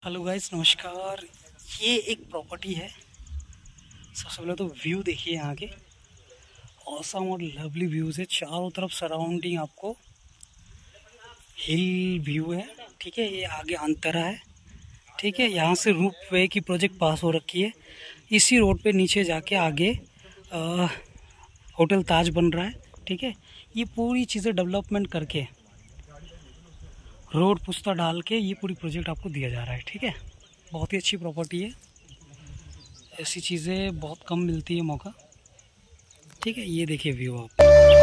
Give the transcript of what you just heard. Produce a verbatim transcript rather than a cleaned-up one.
Hello guys, नमस्कार। ये एक प्रॉपर्टी है। सबसे पहले तो व्यू देखिए यहाँ के, ऑसम और लवली व्यूज़ है। चारों तरफ सराउंडिंग आपको हिल व्यू है। ठीक है, ये आगे अंतरा है। ठीक है, यहाँ से रूप वे की प्रोजेक्ट पास हो रखी है। इसी रोड पे नीचे जाके आगे आ, होटल ताज बन रहा है। ठीक है, ये पूरी चीज़ें डेवलपमेंट करके रोड पुस्ता डाल के ये पूरी प्रोजेक्ट आपको दिया जा रहा है। ठीक है, बहुत ही अच्छी प्रॉपर्टी है। ऐसी चीज़ें बहुत कम मिलती है मौका। ठीक है, ये देखिए व्यू आप।